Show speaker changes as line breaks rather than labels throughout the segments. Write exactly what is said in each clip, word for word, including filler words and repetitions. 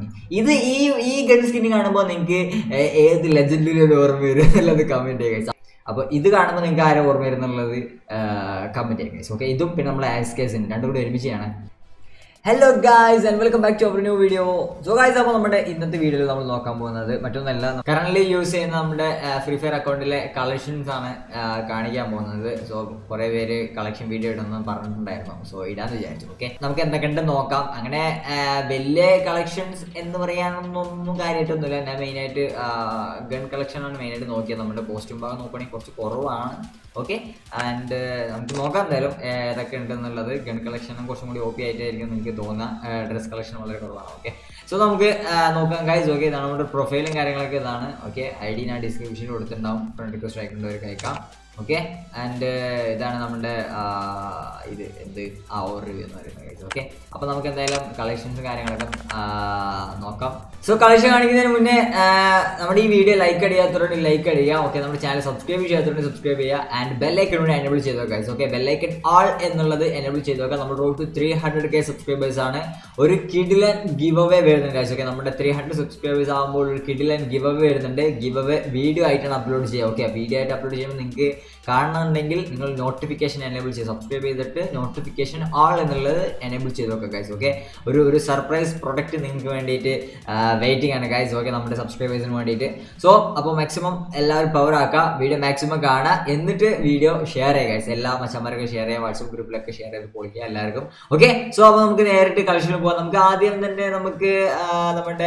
ഇത് ഈ ഈ ഗൺ സ്കിൻ കാണുമ്പോൾ നിങ്ങൾക്ക് ഏത് ലെജൻഡിലൊരു ഓർമ്മ വരും എന്നുള്ളത് കമന്റ് ചെയ്യുക. അപ്പോൾ ഇത് കാണുമ്പോൾ നിങ്ങൾക്ക് ആരും ഓർമ്മ വരുന്നുള്ളത് കമന്റ് ചെയ്യുക. ഓക്കെ, ഇതും പിന്നെ നമ്മൾ ആസ് കേസ് ഉണ്ട്, രണ്ടും കൂടി ഒരുമിച്ച് ചെയ്യണം. Hello guys and welcome back to our new video. So guys, അപ്പോൾ നമ്മുടെ ഇന്നത്തെ വീഡിയോയിൽ നമ്മൾ നോക്കാൻ പോകുന്നത് മറ്റൊന്നല്ല, കറന്റ് യൂസ് ചെയ്യുന്ന നമ്മുടെ ഫ്രീ ഫയർ അക്കൗണ്ടിലെ കളക്ഷൻസ് ആണ് കാണിക്കാൻ പോകുന്നത്. സോ കുറേ പേര് കളക്ഷൻ വീഡിയോ ഇടുമെന്ന് പറഞ്ഞിട്ടുണ്ടായിരുന്നു, സോ ഇടാന്ന് വിചാരിച്ചു. ഓക്കെ, നമുക്ക് എന്തൊക്കെ ഉണ്ട് നോക്കാം. അങ്ങനെ വലിയ കളക്ഷൻസ് എന്ന് പറയാനൊന്നും കാര്യമായിട്ടൊന്നുമില്ല. ഞാൻ മെയിനായിട്ട് ഗൺ കളക്ഷനാണ് മെയിനായിട്ട് നോക്കിയത്. നമ്മുടെ കോസ്റ്റ്യൂം ഭാഗം നോക്കുകയാണെങ്കിൽ കുറച്ച് കുറവാണ്. ഓക്കെ, ആൻഡ് നമുക്ക് നോക്കാം എന്തായാലും ഏതൊക്കെ ഉണ്ടെന്നുള്ളത്. ഗൺ കളക്ഷനും കുറച്ചും കൂടി ഓപ്പി ആയിട്ടായിരിക്കും എനിക്ക് തോന്നുക. ഡ്രസ് കളക്ഷൻ വളരെ കുറവാണ്. ഓക്കെ, സോ നമുക്ക് നോക്കാം ഗൈസ്. ഓക്കെ, ഇതാണ് നമ്മുടെ പ്രൊഫൈലും കാര്യങ്ങളൊക്കെ ഇതാണ്. ഓക്കെ, ഐ ഡി ഞാൻ ഡിസ്ക്രിപ്ഷനിൽ കൊടുത്തിട്ടുണ്ടാവും, ഫ്രണ്ട് റിക്വസ്റ്റ് അയക്കേണ്ടവർക്ക് അയക്കാം. ഓക്കെ, ആൻഡ് ഇതാണ് നമ്മുടെ ഇത് എന്ത് ആ ഓവർ റിവ്യൂ എന്ന് പറയുന്നത് ഗൈസ്. ഓക്കെ, അപ്പോൾ നമുക്ക് എന്തായാലും കളക്ഷൻസും കാര്യങ്ങളൊക്കെ നോക്കാം. സോ കളക്ഷൻ കാണിക്കുന്നതിന് മുന്നേ നമ്മുടെ ഈ വീഡിയോ ലൈക്ക് അടിയാത്തവരോട് ലൈക്ക് അടിക്കുക. ഓക്കെ, നമ്മുടെ ചാനൽ സബ്സ്ക്രൈബ് ചെയ്യാത്തവരോട് സബ്സ്ക്രൈബ് ചെയ്യുക. ആൻഡ് ബെല്ലൈക്കൺ കൂടി എനേബിൾ ചെയ്ത് വെക്കുക ഗൈസ്. ഓക്കെ, ബെല്ലൈക്കൺ ആൾ എന്നുള്ളത് എനേബിൾ ചെയ്ത് വെക്കുക. നമ്മുടെ road to three hundred K subscribers ആണ്. ഒരു കിഡിലൻ ഗിവ് അവേ വരുന്നുണ്ട് ഗൈസ്. ഓക്കെ, നമ്മുടെ ത്രീ ഹൺഡ്രഡ് സബ്സ്ക്രൈബേഴ്സ് ആകുമ്പോൾ ഒരു കിഡിലൻ ഗിവ് അവേ വരുന്നുണ്ട്. ഗിവ് അവേ വീഡിയോ ആയിട്ടാണ് അപ്ലോഡ് ചെയ്യുക. ഓക്കെ, വീഡിയോ ആയിട്ട് അപ്ലോഡ് ചെയ്യുമ്പോൾ നിങ്ങൾക്ക് കാണണമെന്നുണ്ടെങ്കിൽ നിങ്ങൾ നോട്ടിഫിക്കേഷൻ എനേബിൾ ചെയ്ത് സബ്സ്ക്രൈബ് ചെയ്തിട്ട് നോട്ടിഫിക്കേഷൻ ആൾ എന്നുള്ളത് എനേബിൾ ചെയ്ത് വെക്കുക ഗൈസ്. ഓക്കെ, ഒരു ഒരു സർപ്രൈസ് പ്രൊഡക്റ്റ് നിങ്ങൾക്ക് വേണ്ടിയിട്ട് വെയിറ്റിംഗ് ആണ് ഗൈസ്. ഓക്കെ, നമ്മുടെ സബ്സ്ക്രൈബേഴ്സിന് വേണ്ടിയിട്ട്. സോ അപ്പോൾ മാക്സിമം എല്ലാവരും പവർ ആക്കുക, വീഡിയോ മാക്സിമം കാണുക, എന്നിട്ട് വീഡിയോ ഷെയർ ചെയ്യുക ഗൈസ്. എല്ലാ മച്ചന്മാർക്കും ഷെയർ ചെയ്യുക, വാട്സപ്പ് ഗ്രൂപ്പിലൊക്കെ ഷെയർ ചെയ്ത് പൊളിക്കുക എല്ലാവർക്കും. ഓക്കെ, സോ അപ്പോൾ നമുക്ക് നേരിട്ട് കളക്ഷനിൽ പോകാം. നമുക്ക് ആദ്യം തന്നെ നമുക്ക് നമ്മുടെ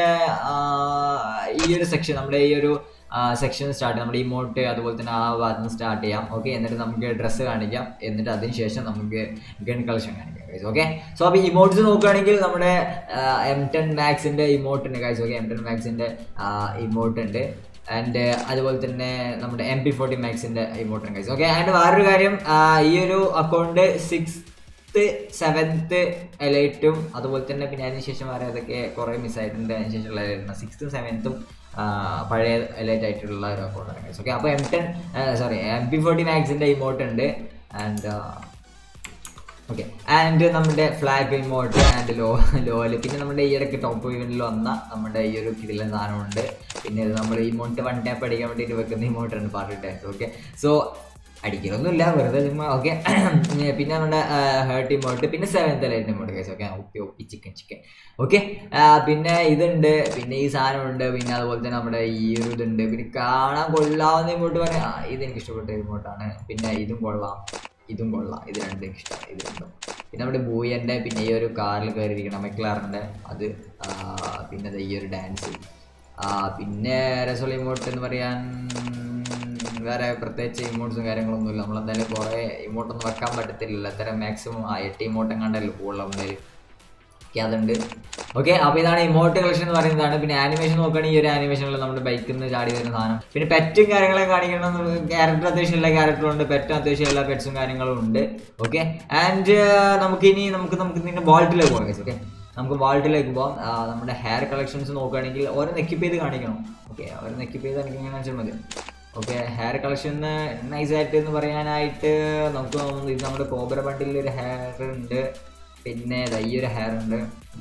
ഈ ഒരു സെക്ഷൻ, നമ്മുടെ ഈ ഒരു സെക്ഷൻ സ്റ്റാർട്ട്, നമ്മുടെ ഇമോട്ട് അതുപോലെ തന്നെ ആ ഭാഗത്ത് നിന്ന് സ്റ്റാർട്ട് ചെയ്യാം. ഓക്കെ, എന്നിട്ട് നമുക്ക് ഡ്രസ്സ് കാണിക്കാം, എന്നിട്ട് അതിന് ശേഷം നമുക്ക് ഗൺ കളക്ഷൻ കാണിക്കാം ഗൈസ്. ഓക്കെ, സോ അപ്പോൾ ഇമോട്ട്സ് നോക്കുകയാണെങ്കിൽ നമ്മുടെ എം ടെൻ മാക്സിൻ്റെ ഇമോട്ട് ഉണ്ട് ഗൈസ്. ഓക്കെ, എം ടെൻ മാക്സിൻ്റെ ഇമോട്ട് ഉണ്ട്. ആൻഡ് അതുപോലെ തന്നെ നമ്മുടെ എം പി ഫോർട്ടി മാക്സിൻ്റെ ഇമോട്ട് ഉണ്ട് ഗൈസ്. ഓക്കെ, ആൻഡ് വേറൊരു കാര്യം, ഈ ഒരു അക്കൗണ്ട് സിക്സ് സെവൻത്ത് എലൈറ്റും അതുപോലെ തന്നെ പിന്നെ അതിന് ശേഷം വേറെ അതൊക്കെ കുറേ മിസ്സായിട്ടുണ്ട്. അതിന് ശേഷമുള്ള സിക്സ്ത്തും സെവൻത്തും പഴയ എലൈറ്റ് ആയിട്ടുള്ള ഒരു അക്കൗണ്ടാണ് ഗൈസ്. ഓക്കെ, അപ്പോൾ M ten sorry M P forty മാക്സിൻ്റെ ഇമോട്ട് ഉണ്ട്. ആൻഡ് ഓക്കെ, ആൻഡ് നമ്മുടെ ഫ്ലാഗ് ഇമോട്ട് ആൻഡ് ലോ ലോല് പിന്നെ നമ്മുടെ ഈ ഇടയ്ക്ക് ടോപ്പ് ഇവൻറ്റിൽ വന്ന നമ്മുടെ ഈ ഒരു കിടിലൻ സാധനമുണ്ട്. പിന്നെ ഇത് നമ്മൾ ഇമോട്ട് വൺ ടാപ്പ് അടിക്കാൻ വേണ്ടിയിട്ട് വെക്കുന്ന ഇമോട്ടാണ് പാർട്ടി ടാപ്പ്. ഓക്കെ, സോ അടിക്കലൊന്നുമില്ല, വെറുതെ ചുമ്മാ. ഓക്കെ, പിന്നെ നമ്മുടെ ഹേർട്ട് ഇമോട്ട്, പിന്നെ seventh light emote guys. Okay, OP OP chicken chicken. Okay, പിന്നെ ഇതുണ്ട്, പിന്നെ ഈ സാധനമുണ്ട്, പിന്നെ അതുപോലെ തന്നെ നമ്മുടെ ഈ ഒരു ഇതുണ്ട്, പിന്നെ കാണാൻ കൊള്ളാവുന്ന ഇമോട്ട് പറയാം. ഇതെനിക്ക് ഇഷ്ടപ്പെട്ട ഇമോട്ടാണ്. പിന്നെ ഇതും കൊള്ളാം, ഇതും കൊള്ളാം, ഇത് രണ്ടും എനിക്ക് ഇഷ്ടം, ഇത് രണ്ടും. പിന്നെ നമ്മുടെ ബൂയൻ്റെ, പിന്നെ ഈ ഒരു കാറിൽ കയറിയിരിക്കണം മെക്ലാറിൻ്റെ അത്, പിന്നെ ഈ ഒരു ഡാൻസ്, പിന്നെ രസമുള്ള ഇമോട്ട് എന്ന് പറയാൻ വേറെ പ്രത്യേകിച്ച് ഇമോട്ട്സും കാര്യങ്ങളൊന്നുമില്ല. നമ്മളെന്തായാലും കുറേ ഇമോട്ടൊന്നും വെക്കാൻ പറ്റത്തില്ലല്ലോ, അത്തരം മാക്സിമം ആ എട്ട് ഇമോട്ടും കണ്ടല്ലോ കൂടുതൽ എന്തായാലും. ഓക്കെ, അതുണ്ട്. ഓക്കെ, അപ്പോൾ ഇതാണ് ഇമോട്ട് കളക്ഷൻ എന്ന് പറയുന്നതാണ്. പിന്നെ ആനിമേഷൻ നോക്കുകയാണെങ്കിൽ ഈ ഒരു ആനിമേഷനിൽ നമ്മുടെ ബൈക്കിൽ നിന്ന് ചാടി വരുന്ന സാധനം. പിന്നെ പെറ്റും കാര്യങ്ങളൊക്കെ കാണിക്കണം. ക്യാരക്ടർ അത്യാവശ്യം എല്ലാ ക്യാരക്ടറും ഉണ്ട്, പെറ്റും അത്യാവശ്യം എല്ലാ പെറ്റ്സും കാര്യങ്ങളും ഉണ്ട്. ഓക്കെ, ആൻഡ് നമുക്കിനി നമുക്ക് നമുക്ക് ഇതിൻ്റെ വാൾട്ടിലേക്ക് പോകാം ഗൈസ്. ഓക്കെ, നമുക്ക് വാൾട്ടിലേക്ക് പോകാം. നമ്മുടെ ഹെയർ കളക്ഷൻസ് നോക്കുകയാണെങ്കിൽ ഓരോ നെക്കിപ്പ് ചെയ്ത് കാണിക്കണം. ഓക്കെ, ഓരോ നെക്കിപ്പ് ചെയ്ത് എനിക്ക് ഇങ്ങനെ കാണിച്ചാൽ മതി. ഓക്കെ, ഹെയർ കളക്ഷൻ നൈസായിട്ട് എന്ന് പറയാനായിട്ട് നമുക്ക് ഇത് നമ്മുടെ കോബ്ര ബണ്ടിൽ ഒരു ഹെയർ ഉണ്ട്, പിന്നെ ഈ ഒരു ഹെയർ ഉണ്ട്.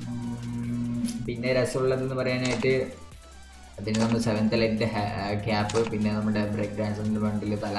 പിന്നെ രസമുള്ളതെന്ന് പറയാനായിട്ട് അതിന് നമ്മൾ സെവൻത്ത് ലൈറ്റ് ക്യാപ്പ്, പിന്നെ നമ്മുടെ ബ്രേക്ക് ഡാൻസിൻ്റെ ബണ്ടിൽ തല,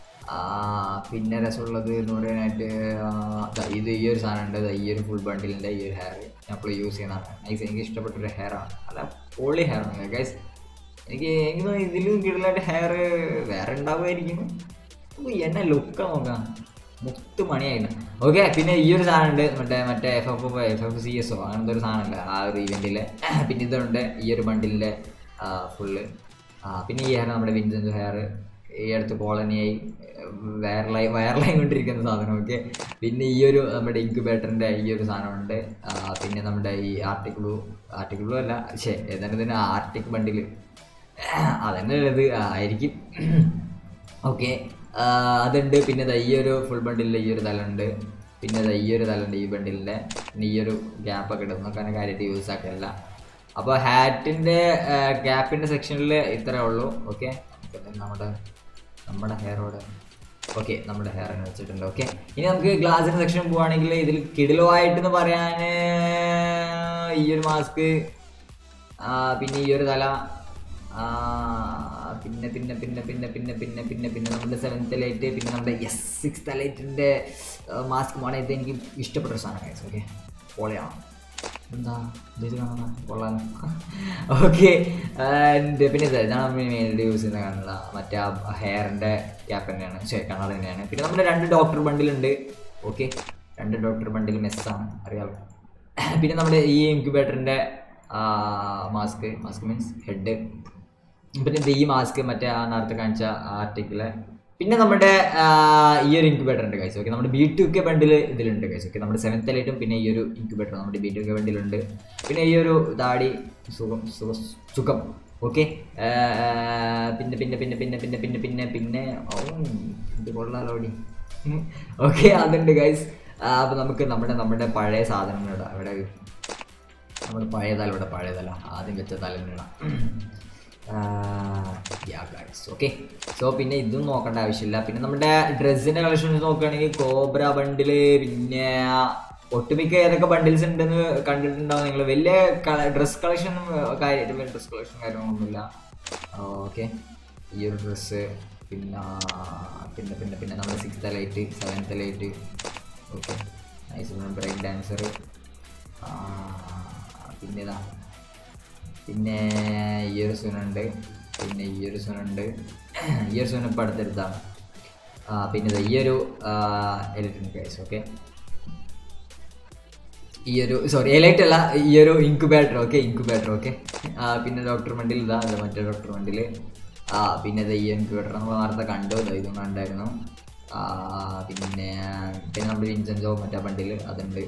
പിന്നെ രസമുള്ളത് എന്ന് പറയാനായിട്ട് ഇത് ഈ ഒരു സാധനം ഉണ്ട്, ഈ ഒരു ഫുൾ ബണ്ടിലിൻ്റെ ഈ ഒരു ഹെയർ ഞാൻ ഇപ്പോൾ യൂസ് ചെയ്യുന്നതാണ്. നൈസ്, എനിക്ക് ഇഷ്ടപ്പെട്ടൊരു ഹെയറാണ്, അല്ല പൊളി ഹെയറാണ് ഗൈസ്. എനിക്ക് എനിക്ക് ഇതിലും കിടലായിട്ട് ഹെയർ വേറെ ഉണ്ടാവുമായിരിക്കും. എന്നെ ലുക്ക് നോക്കാം, മുത്ത് മണിയായിട്ട്. ഓക്കെ, പിന്നെ ഈ ഒരു സാധനം ഉണ്ട്, മറ്റേ മറ്റേ F F F F C S O അങ്ങനത്തെ ഒരു സാധനമല്ല ആ ഒരു ഇവൻറ്റിൽ. പിന്നെ ഇതുണ്ട് ഈ ഒരു ബണ്ടിലിൻ്റെ ഫുള്ള്. പിന്നെ ഈ ഹെയർ നമ്മുടെ വിൻസെൻ്റ് ഹെയർ, ഈ അടുത്ത് കോളനിയായി വൈറലായി വൈറലായി കൊണ്ടിരിക്കുന്ന സാധനം. ഓക്കെ, പിന്നെ ഈ ഒരു നമ്മുടെ ഇൻക്യുബേറ്ററിൻ്റെ ഈ ഒരു സാധനമുണ്ട്. പിന്നെ നമ്മുടെ ഈ ആർട്ടിക് ബ്ലൂ ആർട്ടിക് ബ്ലൂ അല്ല ശേ ഏതാണ്ട് തന്നെ ആർട്ടിക് ബണ്ടിൽ അതന്നെ ഉള്ളത് ആയിരിക്കും. ഓക്കെ, അതുണ്ട്. പിന്നെ ഈ ഒരു ഫുൾ ബണ്ടിലിൻ്റെ ഈ ഒരു തലുണ്ട്, പിന്നെ ഈ ഒരു തലുണ്ട് ഈ ബണ്ടിലിൻ്റെ, പിന്നെ ഈ ഒരു ഗ്യാപ്പൊക്കെ ഇടുന്നൊക്കെ കാര്യമായിട്ട് യൂസ് ആക്കില്ല. അപ്പോൾ ഹാറ്റിൻ്റെ ഗ്യാപ്പിൻ്റെ സെക്ഷനിൽ ഇത്രയേ ഉള്ളൂ. ഓക്കെ, നമ്മുടെ നമ്മുടെ ഹെയറോടെ ഓക്കെ നമ്മുടെ ഹെയർ അങ്ങനെ വെച്ചിട്ടുണ്ട്. ഓക്കെ, ഇനി നമുക്ക് ഗ്ലാസിൻ്റെ സെക്ഷൻ പോവുകയാണെങ്കിൽ ഇതിൽ കിടിലോ ആയിട്ടെന്ന് പറയാൻ ഈ ഒരു മാസ്ക് പിന്നെ ഈ ഒരു തല, പിന്നെ പിന്നെ പിന്നെ പിന്നെ പിന്നെ പിന്നെ പിന്നെ പിന്നെ നമ്മുടെ സെവൻത്ത് ലൈറ്റ്, പിന്നെ നമ്മുടെ എസ് സിക്സ്ത് ലൈറ്റിൻ്റെ മാസ്ക് മോണെ. ഇത് എനിക്ക് ഇഷ്ടപ്പെട്ടൊരു സാധനം ഗൈസ്. ഓക്കെ, പൊളിയാണ്. എന്താ ഇത് കാണാൻ കൊള്ളാം. ഓക്കെ, പിന്നെ ഇത് ഇതാണ് മെയിനായിട്ട് യൂസ് ചെയ്യുന്ന കാണുന്നത്. മറ്റേ ആ ഹെയറിൻ്റെ ക്യാപ്പ് തന്നെയാണ്, ശരി കളർ തന്നെയാണ്. പിന്നെ നമ്മുടെ രണ്ട് ഡോക്ടർ ബണ്ടിലുണ്ട്. ഓക്കെ, രണ്ട് ഡോക്ടർ ബണ്ടിൽ മെസ്സാണ്, അറിയാമോ. പിന്നെ നമ്മുടെ ഈ ഇൻക്യുബേറ്ററിൻ്റെ മാസ്ക്, മാസ്ക് മീൻസ് ഹെഡ്. പിന്നെ ഈ മാസ്ക് മറ്റേ ആ നേരത്തെ കാണിച്ച ആർട്ടിക്കിള്. പിന്നെ നമ്മുടെ ഈ ഒരു ഇൻക്യുബേറ്റർ ഉണ്ട് ഗൈസ്. ഓക്കെ, നമ്മുടെ ബി ടു കെ ബണ്ടിൽ ഇതിലുണ്ട് ഗൈസ്. ഓക്കെ, നമ്മുടെ സെവൻത്ത് ലൈറ്റും പിന്നെ ഈ ഒരു ഇൻക്യുബേറ്റർ നമ്മുടെ ബി ടു കെ ബണ്ടിലുണ്ട്. പിന്നെ ഈ ഒരു ദാടി സുഖം സുഖ സുഖം. ഓക്കെ, പിന്നെ പിന്നെ പിന്നെ പിന്നെ പിന്നെ പിന്നെ പിന്നെ പിന്നെ ഓ ഇത് കൊള്ളാലോടി. ഓക്കെ, അതുണ്ട് ഗൈസ്. അപ്പോൾ നമുക്ക് നമ്മുടെ നമ്മുടെ പഴയ സാധനങ്ങളിടാം. ഇവിടെ നമ്മുടെ പഴയ തല, ഇവിടെ പഴയ തല ആദ്യം വെച്ച തലന്നിടാം. ഓക്കെ, സോ പിന്നെ ഇതും നോക്കേണ്ട ആവശ്യമില്ല. പിന്നെ നമ്മുടെ ഡ്രസ്സിൻ്റെ കളക്ഷൻസ് നോക്കുകയാണെങ്കിൽ കോബ്ര ബണ്ടില്, പിന്നെ ഒട്ടുമിക്ക ഏതൊക്കെ ബണ്ടിൽസ് ഉണ്ടെന്ന് കണ്ടിട്ടുണ്ടാവും നിങ്ങൾ. വലിയ ഡ്രസ് കളക്ഷൻ കാര്യമായിട്ട് വലിയ ഡ്രസ് കളക്ഷൻ കാര്യങ്ങളൊന്നുമില്ല. ഓക്കെ, ഈ ഒരു ഡ്രസ്സ്, പിന്നെ പിന്നെ പിന്നെ പിന്നെ നമ്മുടെ sixth light, seventh light. Okay, nice break dancer. പിന്നെ ഇതാ പിന്നെ ഈ ഒരു സൂനുണ്ട്, പിന്നെ ഈ ഒരു സൂനുണ്ട്. ഈ ഒരു സൂന ഇപ്പോൾ അടുത്തെടുത്താണ്. പിന്നെ ഇത് ഈ ഒരു ഇലക്ട്രിക് ഗൈസ്. ഓക്കെ, ഈ ഒരു സോറി എലൈറ്റ് അല്ല, ഈ ഒരു ഇൻക്യുബേറ്റർ. Okay, incubator. ഓക്കെ, പിന്നെ ഡോക്ടർ മണ്ടിൽ ഇതാ, അത് മറ്റേ ഡോക്ടർ മണ്ടിൽ. ആ പിന്നെ ഇത് ഈ ഇൻക്യുബേറ്റർ നമ്മൾ നേരത്തെ കണ്ടു, ഇതും കണ്ടായിരുന്നു. പിന്നെ പിന്നെ നമ്മുടെ വിൻസെൻസോ മറ്റേ ബണ്ടിൽ അതുണ്ട്.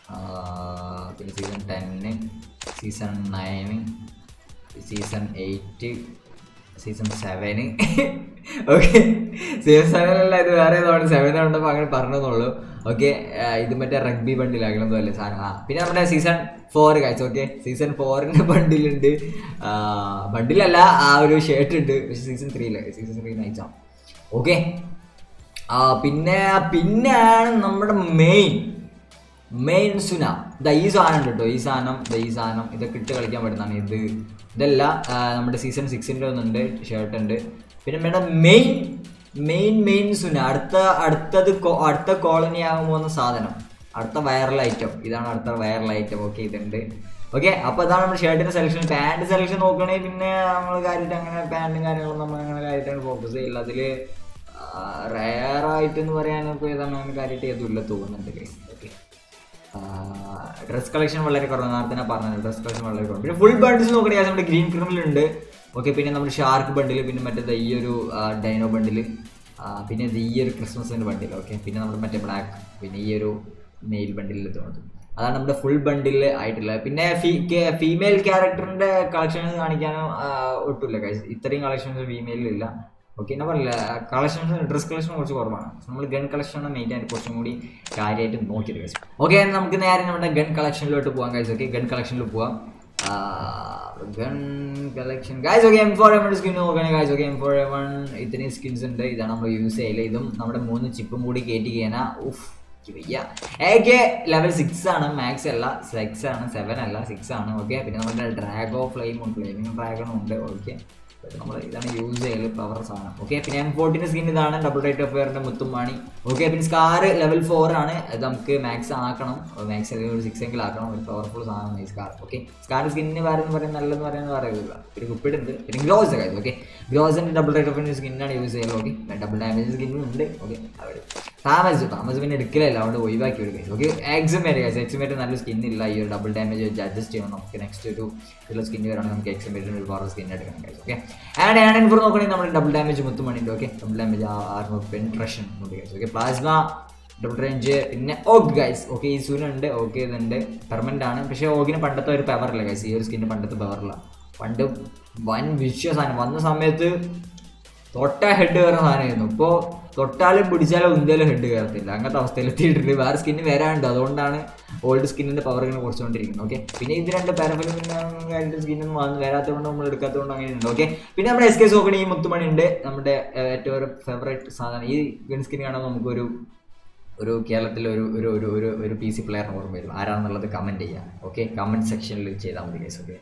പിന്നെ season ten, season nine, season eight, season seven. Okay, season സെവനല്ല, ഇത് വേറെ ഏതാണ് സെവൻ ഉണ്ടപ്പോൾ അങ്ങനെ പറഞ്ഞതെന്നുള്ളൂ. ഓക്കെ, ഇത് മറ്റേ റഗ്ബി ബണ്ടിലാകണമെന്നോ അല്ലേ സാധനം. ആ പിന്നെ നമ്മുടെ സീസൺ ഫോർ കാഴ്ച. ഓക്കെ, സീസൺ ഫോറിൻ്റെ ബണ്ടിലുണ്ട്. ബണ്ടിലല്ല, ആ ഒരു ഷർട്ട് ഉണ്ട്. പക്ഷേ സീസൺ ത്രീയില് സീസൺ ത്രീ നയിച്ചാണ്. ഓക്കെ, പിന്നെ പിന്നെയാണ് നമ്മുടെ മെയിൻ മെയിൻ സുന. ഇതാ ഈ സാധനം ഉണ്ട് കേട്ടോ, ഈ സാധനം ഈ സാധനം ഇതൊക്കെ ഇട്ട് കളിക്കാൻ പറ്റുന്നതാണ്. ഇത് ഇതല്ല, നമ്മുടെ സീസൺ സിക്സിൻ്റെ ഒന്നുണ്ട്, ഷർട്ട് ഉണ്ട്. പിന്നെ നമ്മുടെ മെയിൻ മെയിൻ മെയിൻ സുന, അടുത്ത അടുത്തത് അടുത്ത കോളനി ആകാൻ പോകുന്ന സാധനം, അടുത്ത വൈറൽ ഐറ്റം. ഇതാണ് അടുത്ത വൈറൽ ഐറ്റം. ഓക്കെ, ഇതുണ്ട്. ഓക്കെ, അപ്പോൾ ഇതാണ് നമ്മുടെ ഷർട്ടിൻ്റെ സെലക്ഷൻ. പാൻറ് സെലക്ഷൻ നോക്കുകയാണെങ്കിൽ പിന്നെ നമ്മൾ കാര്യമായിട്ട് അങ്ങനെ പാൻറ്റും കാര്യങ്ങളും നമ്മൾ അങ്ങനെ കാര്യമായിട്ടാണ് ഫോക്കസ് ചെയ്യില്ല. അതിൽ റയറായിട്ടെന്ന് പറയാനൊക്കെ ഏതാണ് അങ്ങനെ കാര്യമായിട്ട് ഏതുമില്ല തോന്നുന്നുണ്ട് ഗൈസ്. ഓക്കെ, ഡ്രസ് കളക്ഷൻ വളരെ കുറവാണ്, നേരത്തെ ഞാൻ പറഞ്ഞത് ഡ്രസ് കളക്ഷൻ വളരെ കുറവ്. പിന്നെ ഫുൾ ബണ്ടിൽസ് നോക്കുകയാണെങ്കിൽ നമ്മുടെ ഗ്രീൻ ക്രിമിലുണ്ട്. ഓക്കെ, പിന്നെ നമ്മുടെ ഷാർക്ക് ബണ്ടിൽ, പിന്നെ മറ്റേ ഈ ഒരു ഡൈനോ ബണ്ടിൽ, പിന്നെ ഈ ഒരു ക്രിസ്മസിൻ്റെ ബണ്ടിൽ. ഓക്കെ, പിന്നെ നമ്മുടെ മറ്റേ ബ്ലാക്ക്, പിന്നെ ഈ ഒരു മെയിൽ ബണ്ടിൽ തോന്നുന്നത്. അതാണ് നമ്മുടെ ഫുൾ ബണ്ടിൽ ആയിട്ടുള്ളത്. പിന്നെ ഫീ ഫീമെയിൽ ക്യാരക്ടറിൻ്റെ കളക്ഷൻസ് കാണിക്കാനോ ഒട്ടുമില്ല ഗൈസ്. ഇത്രയും കളക്ഷൻസ് ഫീമെയിലില്ല. ഓക്കെ, ഞാൻ പറഞ്ഞില്ല, കളക്ഷൻസ് ഡ്രസ് കളക്ഷൻ കുറച്ച് കുറവാണ്. നമ്മൾ ഗൺ കളക്ഷനാണ് മെയിൻ ആയിട്ട് കുറച്ചും കൂടി കാര്യമായിട്ട് നോക്കിയത് ഗൈസ്. ഓക്കെ, നമുക്ക് നേരെ നമ്മുടെ ഗൺ കളക്ഷനിലോട്ട് പോകാം ഗൈസ്. ഓക്കെ, ഗൺ കളക്ഷനിൽ പോവാം. Gun collection guys. Okay, M four A one skin നോക്കുകയാണെങ്കിൽ guys. Okay, M four A one ഇത്രയും സ്കിൻസ് ഉണ്ട്. ഇതാണ് നമ്മൾ യൂസ് ചെയ്യല്. ഇതും നമ്മുടെ മൂന്ന് ചിപ്പും കൂടി കയറ്റി കഴിഞ്ഞാൽ ഉഫ് വയ്യ. ഏകെ ലെവൽ സിക്സ് ആണ്, മാക്സ് അല്ല, സിക്സ് ആണ്, സെവൻ അല്ല, സിക്സ് ആണ്. ഓക്കെ, പിന്നെ നമ്മുടെ ഡ്രാഗോ ഫ്ലെയിമും ഫ്ലെയിമിങ് ഡ്രാഗണും ഉണ്ട്. ഓക്കെ, നമ്മൾ ഇതാണ് യൂസ് ചെയ്യല്, പവർ സാധനം. ഓക്കെ, പിന്നെ എം ഫോർട്ടീൻ്റെ സ്കിൻ ഇതാണ്, ഡബിൾ റേറ്റ് ഓഫ് ഫെയറിൻ്റെ മുത്തുമാണി. ഓക്കെ, പിന്നെ സ്കാർ ലെവൽ ഫോർ ആണ്, അത് നമുക്ക് മാക്സ് ആക്കണം, മാക്സ് അല്ലെങ്കിൽ ഒരു സിക്സ് എങ്കിലും ആക്കണം. ഒരു പവർഫുൾ സാധനമാണ് ഈ സ്കാർ. ഓക്കെ, സ്കാർ സ്കിന്നിന് വേറെന്ന് പറയുന്നത് നല്ലതെന്ന് പറയുന്നത് പറയുന്നില്ല. പിന്നെ കുപ്പിടുണ്ട്, പിന്നെ ഗ്ലോസ് കാര്യം. ഓക്കെ, ഗ്ലോസിൻ്റെ ഡബിൾ റേറ്റ് ഓഫ് സ്കിന്നാണ് യൂസ് ചെയ്യുന്നത്. ഓക്കെ, ഡബിൾ ഡാമേജ് സ്കിന്നും ഉണ്ട്. ഓക്കെ, അവർ താമസ് താമസ് പിന്നെ എടുക്കലല്ല, അതുകൊണ്ട് ഒഴിവാക്കി ഒരു case. Okay, X M eight case. X M eight നല്ല സ്കിന്നില്ല, ഈ ഒരു ഡബിൾ ഡാമേജ് വെച്ച് അഡ്ജസ്റ്റ് ചെയ്യണം. നമുക്ക് നെക്സ്റ്റ് ഒരു ഉള്ള സ്കിന്ന് വരാണെങ്കിൽ നമുക്ക് എക്സിമേറ്റിന് ഒരു പവർ സ്കിൻ എടുക്കണം കേസ്. ഓക്കെ, ആൻഡ് ആൻഡ് ഇൻഫോർ നോക്കുകയാണെങ്കിൽ നമ്മുടെ ഡബിൾ ഡാമേജ് മുത്തുമണിയുണ്ട്. Okay, double damage armour penetration ഉണ്ട് case. Okay, plasma double range, പിന്നെ ഓഗ് ഗൈസ്. ഓക്കെ, ഈ സൂനുണ്ട്. ഓക്കെ, ഇതുണ്ട്, പെർമനൻ്റ് ആണ്. പക്ഷേ ഓഗിന് പണ്ടത്തെ ഒരു പവറില്ല ഗൈസ്. ഈ ഒരു സ്കിന്ന് പണ്ടത്തെ പവറില്ല. പണ്ട് വൻ വിഷ്വ സാധനം വന്ന സമയത്ത് തൊട്ട ഹെഡ് കയറുന്ന സാധനമായിരുന്നു. ഇപ്പോൾ തൊട്ടാലും പിടിച്ചാലും ഉന്താലും ഹെഡ് കയറത്തില്ല, അങ്ങനത്തെ അവസ്ഥയിൽ എത്തിയിട്ടുണ്ട്. വേറെ സ്കിന്ന് വരാനുണ്ട്, അതുകൊണ്ടാണ് ഓൾഡ് സ്കിന്നിൻ്റെ പവർ ഇങ്ങനെ കുറച്ചുകൊണ്ടിരിക്കുന്നത്. ഓക്കെ, പിന്നെ ഇത് രണ്ട് പാരഫിലിൻ്റെ സ്കിന്നൊന്നും വന്ന് വരാത്തതുകൊണ്ട് നമ്മൾ എടുക്കാത്തതുകൊണ്ട് അങ്ങനെ ഉണ്ട്. ഓക്കെ, പിന്നെ നമ്മുടെ എസ് കെ സോക്കണി ഈ മുത്തുമണി ഉണ്ട്, നമ്മുടെ ഏറ്റവും ഒരു ഫേവറേറ്റ് സാധനം. ഈ ഗൺ സ്കിൻ കാണുമ്പോൾ നമുക്കൊരു ഒരു കേരളത്തിൽ ഒരു ഒരു ഒരു ഒരു ഒരു പി സി പ്ലെയറിന് ഓർമ്മ വരും. ആരാണെന്നുള്ളത് കമൻറ്റ് ചെയ്യാം. ഓക്കെ, കമൻറ്റ് സെക്ഷനിൽ ചെയ്താൽ മതി ഗൈസ്. ഓക്കെ,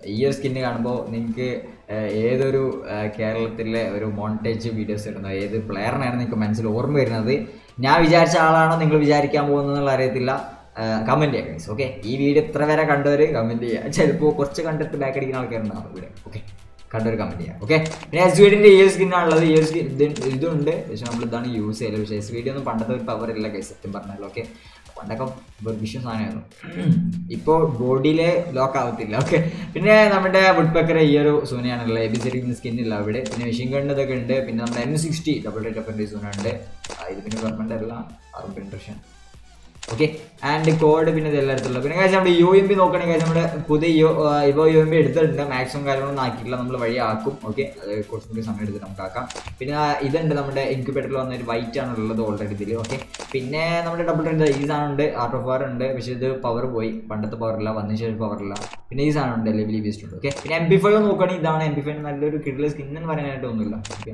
ഈ ഒരു സ്കിന്ന് കാണുമ്പോൾ നിങ്ങൾക്ക് ഏതൊരു കേരളത്തിലെ ഒരു മോണ്ടേജ് വീഡിയോസ് ഇടുന്ന ഏത് പ്ലെയറിനാണ് നിങ്ങൾക്ക് മനസ്സിൽ ഓർമ്മ വരുന്നത്. ഞാൻ വിചാരിച്ച ആളാണോ നിങ്ങൾ വിചാരിക്കാൻ പോകുന്നതെന്നുള്ള അറിയത്തില്ല. കമൻറ്റ് ചെയ്യാം ഗൈസ്. ഓക്കെ, ഈ വീഡിയോ ഇത്ര വരെ കണ്ടവർ കമൻറ്റ് ചെയ്യുക. ചിലപ്പോൾ കുറച്ച് കണ്ടിട്ട് ബാക്ക് അടിക്കുന്ന ആൾക്കാരുണ്ടാവും ഇവിടെ. ഓക്കെ, കണ്ടൊരു കമൻറ്റ് ചെയ്യാം. ഓക്കെ, പിന്നെ എസ് വീഡിൻ്റെ ഈ ഒരു സ്കിന്നാണുള്ളത്. ഈ ഒരു സ്കിൻ ഇത് ഇതുണ്ട്, പക്ഷേ നമ്മൾ ഇതാണ് യൂസ് ചെയ്യല്. പക്ഷേ എസ് വീഡിയോ ഒന്നും പണ്ടത്തെ ഒരു പവർ ഇല്ല ഗൈസ് സത്യം പറഞ്ഞാൽ. ഓക്കെ, പണ്ടൊക്കെ വിഷയം സാധനമായിരുന്നു. ഇപ്പോൾ ബോഡിയിൽ ലോക്ക് ആവത്തില്ല. ഓക്കെ, പിന്നെ നമ്മുടെ വുഡ് പെക്കർ ഈ ഒരു സൂനയാണുള്ളത്. എ ബി സി ഡി സ്കിന്നില്ല അവിടെ. പിന്നെ മെഷീൻ ഗണ്ണ് ഇതൊക്കെ ഉണ്ട്. പിന്നെ നമ്മുടെ M sixty double rate of സൂന ഉണ്ട്. ഇത് പിന്നെ ഗവൺമെൻറ് അല്ല, army penetration. Okay, and code പിന്നെ ഇതെല്ലായിടത്തുള്ള. പിന്നെ കാര്യം നമ്മുടെ യു എം ബി നോക്കുകയാണെങ്കിൽ നമ്മുടെ പുതിയ യു ഇപ്പോൾ യു എം ബി എടുത്തിട്ടുണ്ട്. മാക്സിമം കാര്യങ്ങളൊന്നും ആക്കിയിട്ടില്ല, നമ്മൾ വഴി ആക്കും. ഓക്കെ, അത് കുറച്ചും കൂടി സമയം എടുത്തിട്ട് നമുക്ക് ആക്കാം. പിന്നെ ഇതുണ്ട് നമ്മുടെ ഇൻക്യുബേറ്ററിൽ വന്നൊരു വൈറ്റ് ആണ് ഉള്ളത് ഓൾറെഡി ഇതിൽ. ഓക്കെ, പിന്നെ നമ്മുടെ ഡബിൾ റേറ്റ് ഈ സാധനം ഉണ്ട്, ആർട്ട് ഓഫ് പവർ ഉണ്ട്. പക്ഷേ ഇത് പവർ പോയി, പണ്ടത്തെ പവറില്ല, വന്നതിന് ശേഷം പവറില്ല. പിന്നെ ഈ സാധനം ഉണ്ട്, ലെവലി ബീസ്റ്റ് ഉണ്ട്. ഓക്കെ, പിന്നെ എം പി ഫൈവ് നോക്കുകയാണെങ്കിൽ ഇതാണ് എം പി ഫൈവ് നല്ലൊരു കിഡിലെ സ്കിൻ എന്ന് പറയാനായിട്ട് ഒന്നുമില്ല. ഓക്കെ,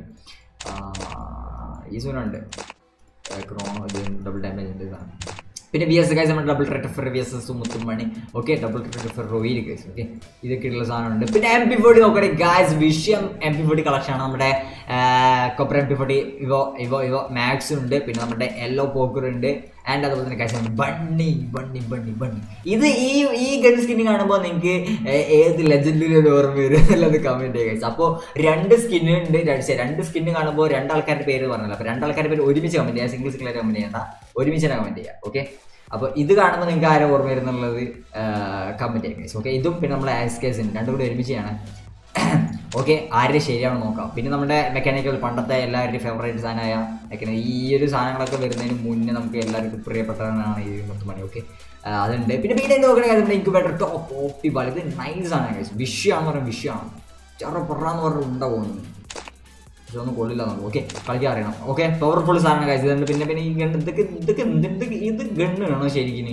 ഈ സൂനുണ്ട് ക്രോണോ, ഇത് ഡബിൾ ഡാമേജിൻ്റെ ഇതാണ്. പിന്നെ വി എസ് ഗൈസ് നമ്മുടെ double rate of V S S മുത്തുമണി. ഓക്കെ, ഡബിൾ റെറ്റഫർ റോയിൽ ഗൈസ്. ഓക്കെ, ഇതൊക്കെ ഉള്ള സാധനമുണ്ട്. പിന്നെ എം പി ഫോർട്ടി നോക്കുകയാണെങ്കിൽ ഗൈസ് വിഷയം എം പി ഫോർട്ടി കളക്ഷനാണ്. നമ്മുടെ കൊപ്പർ M P forty evo evo evo max ഉണ്ട്. പിന്നെ നമ്മുടെ യെല്ലോ പോക്കർ ഉണ്ട്. ആൻഡ് അതുപോലെ തന്നെ കാശ് ബണ്ണി ബണ്ണി ബണ്ണി ബണ്ണി. ഇത് ഈ ഈ ഗൺ സ്കിന്ന് കാണുമ്പോൾ നിങ്ങൾക്ക് ഏത് ലെജൻഡിലൊരു ഓർമ്മ വരും എന്നുള്ളത് കമൻറ്റ് ചെയ്യുക ഗൈസ്. അപ്പോൾ രണ്ട് സ്കിന്ന് ഉണ്ട്, രണ്ട് സ്കിന്ന് കാണുമ്പോൾ രണ്ടാൾക്കാരുടെ പേര് പറഞ്ഞല്ലോ. അപ്പോൾ രണ്ടാൾക്കാരുടെ പേര് ഒരുമിച്ച് കമൻറ്റ് ചെയ്യുക, സിംഗിൾ സിംഗിളായിട്ട് കമൻറ്റ് ചെയ്യണ്ട, ഒരുമിച്ച് തന്നെ കമൻറ്റ് ചെയ്യുക. ഓക്കെ, അപ്പോൾ ഇത് കാണുമ്പോൾ നിങ്ങൾക്ക് ആരും ഓർമ്മ വരുന്നുള്ളത് കമൻറ്റ് ചെയ്യുക ഗൈസ്. ഓക്കെ, ഇതും പിന്നെ നമ്മളെ ആസ് കേസ് ഉണ്ട്, രണ്ടും കൂടി ഒരുമിച്ചാണ്. ഓക്കെ, ആരുടെ ശരിയാണെന്ന് നോക്കാം. പിന്നെ നമ്മുടെ മെക്കാനിക്കൽ പണ്ടത്തെ എല്ലാവരുടെയും ഫേവറേറ്റ് സാധനമായ മെക്കാനിക്കൽ ഈ ഒരു സാധനങ്ങളൊക്കെ വരുന്നതിന് മുന്നേ നമുക്ക് എല്ലാവർക്കും പ്രിയപ്പെട്ടതാണ് ഈ മുത്തുമണി. ഓക്കെ, അതുണ്ട്. പിന്നെ പിന്നെ നോക്കണമെങ്കിൽ നമ്മുടെ ഇൻക്യുബേറ്റർ ടോപ്പ് ഓപ്പി ബാൽ ഇത് നൈസാണ് ഗൈസ്. വിഷയമാണെന്ന് പറയുന്നത് വിഷയമാണ്. ചെറ പൊറാന്ന് പറഞ്ഞാൽ ഉണ്ടാവുന്നു, പക്ഷെ ഒന്നും കൊള്ളില്ല നമുക്ക്. ഓക്കെ, കളിക്കാൻ അറിയണം. ഓക്കെ, പവർഫുൾ സാധനം ഗൈസ്. ഇതുണ്ട്. പിന്നെ പിന്നെ ഈ ഗണ്ണ് ഇതൊക്കെ ഇതൊക്കെ എന്തൊക്കെ ഇത് ഗണ്ണ് വേണോ ശരിക്കും?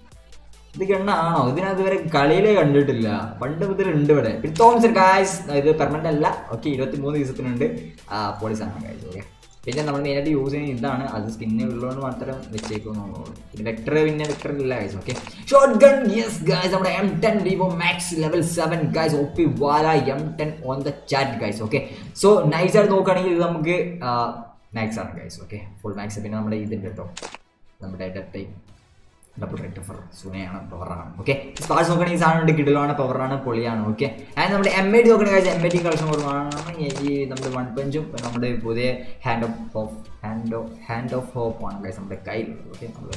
ഇത് ഗണ്ണാണോ? ഇതിനകത്ത് വരെ കളിയിലേ കണ്ടിട്ടില്ല, പണ്ട് മുതലുണ്ട് ഇവിടെ. പിന്നെ തോമസ് ഗായ്സ് ഇത് പെർമനന്റ് അല്ല. ഓക്കെ, ഇരുപത്തി മൂന്ന് ദിവസത്തിനുണ്ട്. പോളിസാണ് ഗായ്സ്. ഓക്കെ, പിന്നെ നമ്മൾ മെയിനായിട്ട് യൂസ് ചെയ്യുന്നത് ഇതാണ്, അത് സ്കിന്നെ ഉള്ളതുകൊണ്ട് മാത്രം വെച്ചേക്കുന്നുള്ളൂ. പിന്നെ വെക്ടർ പിന്നെ വെക്ടർ ഇല്ല guys. Okay, short gun yes guys നമ്മുടെ എം ടെൻ വിവോ max level seven guys. OP വാല M ten on the chat guys. Okay, so nice ആയിട്ട് നോക്കുകയാണെങ്കിൽ ഇത് നമുക്ക് മാക്സ് ആണ് ഗൈസ്. Okay, full max. പിന്നെ നമ്മുടെ ഇതിൻ്റെ കേട്ടോ നമ്മുടെ ഡെറ്റ് ഡബിൾ റേറ്റ് ഓഫർ സുനയാണ്, പവറാണ്. ഓക്കെ, സ്പാർസ് നോക്കുകയാണെങ്കിൽ ഈ സാധനം കിടലാണ്, പവറാണ്, പൊളിയാണ്. ഓക്കെ, ആൻഡ് നമ്മുടെ എം ഐ ടി നോക്കുകയാണെങ്കിൽ എം ഐ ടി കളക്ഷൻ കുറവാണ്. ഈ നമ്മുടെ വൺ പഞ്ചും നമ്മുടെ പുതിയ hand of of hand of hand of hope ആണ് ഗൈസ് നമ്മുടെ കയ്യിൽ. ഓക്കെ, നമ്മൾ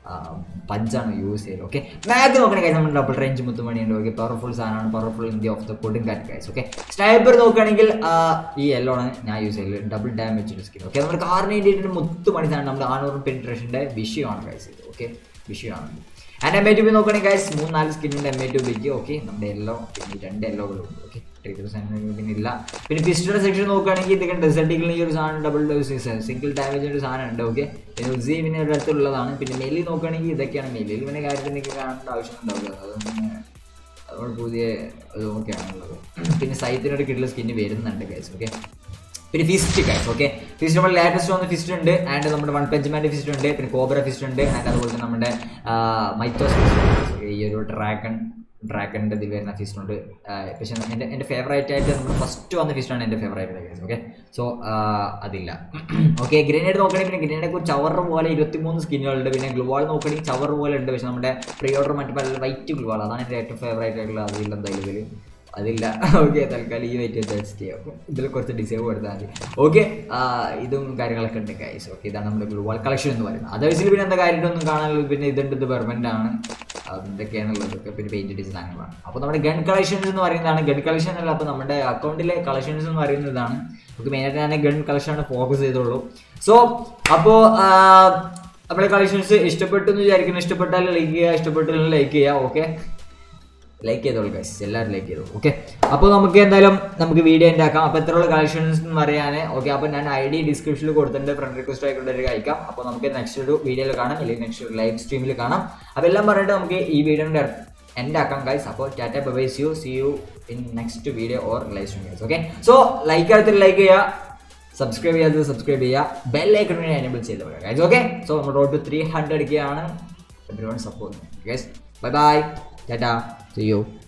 പഞ്ചാണ് യൂസ് ചെയ്യുന്നത്. ഓക്കെ, മാഗ് നോക്കുകയാണെങ്കിൽ നമ്മുടെ ഡബിൾ റേഞ്ച് മുത്തുമണിയുണ്ട്. ഓക്കെ, പവർഫുൾ സാധനമാണ്, പവർഫുൾ ഇന്ത്യ ഓഫ് ദ കൊടുങ്കാറ്റ് ഗൈസ്. ഓക്കെ, സ്നൈപ്പർ നോക്കുകയാണെങ്കിൽ ഈ യെല്ലോ ആണ് ഞാൻ യൂസ് ചെയ്തത്, ഡബിൾ ഡാമേജ് സ്കിൻ. ഓക്കെ, നമ്മുടെ കാറിന് വേണ്ടിയിട്ട് മുത്തുമണി സാധനം നമ്മുടെ ആണൂറും പെനിട്രേഷൻ്റെ വിഷയമാണ് ഗൈസ് ഇത്. ഓക്കെ, വിഷയമാണ്. And M I two B നോക്കുകയാണെങ്കിൽ ഗൈസ് മൂന്ന് നാല് സ്കിന്നുണ്ട് എം ഐ ടു ബിക്ക്. ഓക്കെ, നമ്മുടെ യെല്ലോ പിന്നെ രണ്ട് യെല്ലോകളുണ്ട്. ഓക്കെ, പിന്നെ ഇല്ല. പിന്നെ പിസ്റ്റൾ സെക്ഷൻ നോക്കുകയാണെങ്കിൽ ഇതൊക്കെ ഡെസർട്ടിക്കൽ ഈ ഒരു സാധനം ഡബിൾ സിംഗിൾ ഡാമേജ് ഒരു സാധനം ഉണ്ട്. ഓക്കെ, പിന്നെ ഉസി പിന്നെ ഒരു അടുത്തുള്ളതാണ്. പിന്നെ മെല്ലി നോക്കുകയാണെങ്കിൽ ഇതൊക്കെയാണ്. മെല്ലിൽ പിന്നെ കാര്യത്തിനൊക്കെ കാണേണ്ട ആവശ്യം ഉണ്ടാവില്ല, അതൊന്നും അതുകൊണ്ട് പുതിയ ഇതൊക്കെയാണുള്ളത്. പിന്നെ സൈത്തിനൊരു കിട്ടുള്ള സ്കിന്ന് വരുന്നുണ്ട് ഗൈസ്. ഓക്കെ, പിന്നെ ഫിസ്റ്റ് ഗൈസ്. ഓക്കെ, ഫിസ്റ്റ് നമ്മുടെ ലേറ്റസ്റ്റ് വന്ന ഫിസ്റ്റ് ഉണ്ട്. ആൻഡ് നമ്മുടെ വൺ പഞ്ച് ഫിസ്റ്റ് ഉണ്ട്. പിന്നെ കോബ്ര ഫിസ്റ്റ് ഉണ്ട്. ആൻഡ് അതുപോലെ തന്നെ നമ്മുടെ മൈത്തോസ് ഫിസ്റ്റ്, ഈ ഒരു ഡ്രാഗൺ ഡ്രാഗണിൻ്റെ ഇതിൽ വരുന്ന ഫിസ്റ്റ് ഉണ്ട്. പക്ഷേ എൻ്റെ എൻ്റെ ഫേവറേറ്റ് ആയിട്ട് നമ്മുടെ ഫസ്റ്റ് വന്ന ഫിസ്റ്റാണ് എൻ്റെ ഫേവറേറ്റ് ഗൈസ്. ഓക്കെ, സോ അതില്ല. ഓക്കെ, ഗ്രനേഡ് നോക്കുകയാണെങ്കിൽ പിന്നെ ഗ്രനേഡൊക്കെ ഒരു ചവർ പോലെ ഇരുപത്തിമൂന്ന് സ്കിന്നുകളുണ്ട്. പിന്നെ ഗ്ലുവാൾ നോക്കുകയാണെങ്കിൽ ചവർ പോലെ ഉണ്ട്. പക്ഷേ നമ്മുടെ പ്രീ ഓർഡർ മറ്റു പല വൈറ്റ് ഗ്ലുവാൾ അതാണ് എൻ്റെ ഏറ്റവും ഫേവറേറ്റ് ആയിട്ടുള്ള. അതില്ല എന്തായാലും ഇതിൽ അതില്ല. ഓക്കെ, തൽക്കാലം ഈ വെയിറ്റ് അഡ്ജസ്റ്റ് ചെയ്യാം. ഇതിൽ കുറച്ച് ഡിസൈവ് കൊടുത്താൽ മതി. ഓക്കെ, ഇതും കാര്യങ്ങളൊക്കെ ഉണ്ട് ഗൈസ്. ഓക്കെ, ഇതാണ് നമ്മുടെ ഗ്ലുവാൾ കളക്ഷൻ എന്ന് പറയുന്നത്. അതേഴ്സിൽ പിന്നെ എന്താ കാര്യമായിട്ടൊന്നും കാണാനുള്ളത്. പിന്നെ ഇതുണ്ട്, ഇത് പെർമനൻ്റ് ആണ്, എന്തൊക്കെയാണുള്ളതൊക്കെ. പിന്നെ പെയിൻറ്റ് ഡിസൈനുകളാണ്. അപ്പോൾ നമ്മുടെ ഗൺ കളക്ഷൻസ് എന്ന് പറയുന്നതാണ്. ഗൺ കളക്ഷൻ അല്ല, അപ്പോൾ നമ്മുടെ അക്കൗണ്ടിലെ കളക്ഷൻസ് എന്ന് പറയുന്നതാണ്. നമുക്ക് മെയിനായിട്ട് ഞാൻ ഗൺ കളക്ഷനാണ് ഫോക്കസ് ചെയ്തോളൂ. സോ അപ്പോൾ നമ്മുടെ കളക്ഷൻസ് ഇഷ്ടപ്പെട്ടു എന്ന് വിചാരിക്കുന്നു. ഇഷ്ടപ്പെട്ടാൽ ലൈക്ക് ചെയ്യുക, ഇഷ്ടപ്പെട്ടാലും ലൈക്ക് ചെയ്യുക. ഓക്കെ, ലൈക്ക് ചെയ്തോളൂ ഗൈസ്, എല്ലാവരും ലൈക്ക് ചെയ്തോളൂ. ഓക്കെ, അപ്പോൾ നമുക്ക് എന്തായാലും നമുക്ക് വീഡിയോ ഉണ്ടാക്കാം. അപ്പോൾ എത്രയുള്ള കളക്ഷൻസ് എന്ന് പറയാൻ. ഓക്കെ, അപ്പോൾ ഞാൻ ഐ ഡി ഡിസ്ക്രിപ്ഷനിൽ കൊടുത്തിട്ടുണ്ട്, ഫ്രണ്ട് റിക്വസ്റ്റ് ആയിക്കൊണ്ടൊരു അയക്കാം. അപ്പോൾ നമുക്ക് നെക്സ്റ്റ് ഒരു വീഡിയോയിൽ കാണാം, അല്ലെങ്കിൽ നെക്സ്റ്റ് ഒരു ലൈവ് സ്ട്രീമിൽ കാണാം. അപ്പോൾ എല്ലാം പറഞ്ഞിട്ട് നമുക്ക് ഈ വീഡിയോയുടെ എൻഡ് ആക്കാം ഗൈസ്. അപ്പോൾ tata bye bye, see you see you in next video or live stream guys. Okay, so like ആയിട്ട് ലൈക്ക് ചെയ്യുക, സബ്സ്ക്രൈബ് ചെയ്യാത്തത് സബ്സ്ക്രൈബ് ചെയ്യുക, ബെൽ ഐക്കൺ വേണ്ടി എനേബിൾ ചെയ്ത് പോകാം ഗൈസ്. ഓക്കെ, സോ നമ്മൾ റോഡ് ടു ത്രീ ഹൺഡ്രഡ് ഒക്കെ ആണ്. Everyone support guys. Bye bye, tata, see U.